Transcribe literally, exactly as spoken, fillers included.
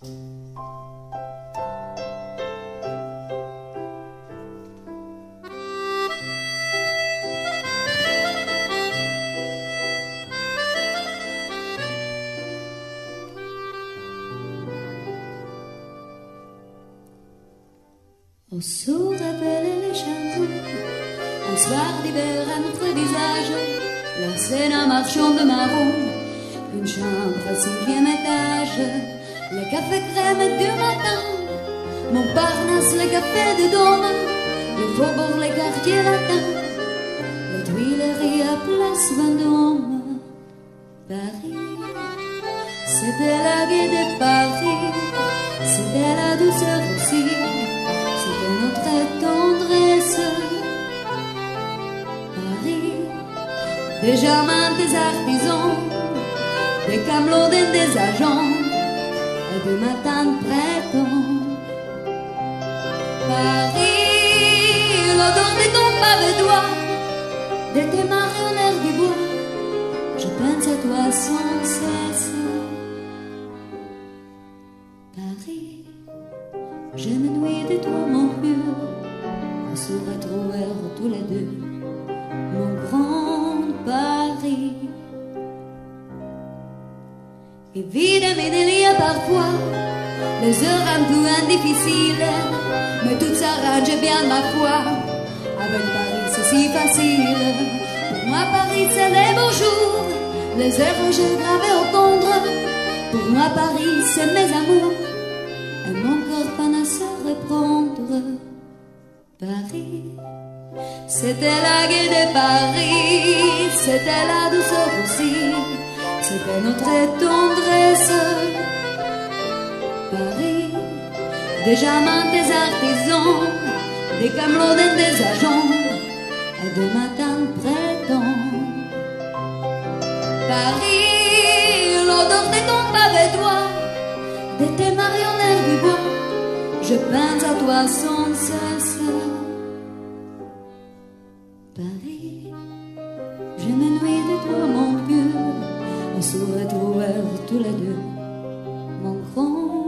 On saurait appeler les châteaux, un soir d'hiver à notre visage, la scène en marchand de marron, une chambre à cinquième étage, le café crème du matin, Montparnasse, le café de Dôme, le faubourg, les quartiers latins, les Tuileries à Place Vendôme. Paris, c'était la gaie de Paris, c'était la douceur aussi, c'était notre tendresse. Paris, des germains, des artisans, des camelots, des agents, et des matins de printemps. Paris, l'odeur de ton pavé d'oie, de tes marionnettes du bois, je pense à toi sans cesse. Paris, je m'ennuie de toi mon vieux, on se retrouver tous les deux, mon grand Paris. Évidemment il y a parfois les heures un peu difficiles, mais tout s'arrange bien ma foi. Avec Paris c'est si facile. Pour moi Paris c'est les beaux jours, les heures où j'ai gravé au tendre. Pour moi Paris c'est mes amours, et mon corps peine à se reprendre. Paris, c'était la gaie de Paris, c'était la douceur aussi, c'était notre tendresse. Paris, des germains, des artisans, des camelots, des agents, et des matins de printemps. Paris, l'odeur de ton pavé d'oie, de tes marionnettes du bois, je pense à toi sans cesse. Paris, je m'ennuie de toi mon vieux, on se retrouve tous les deux, mon grand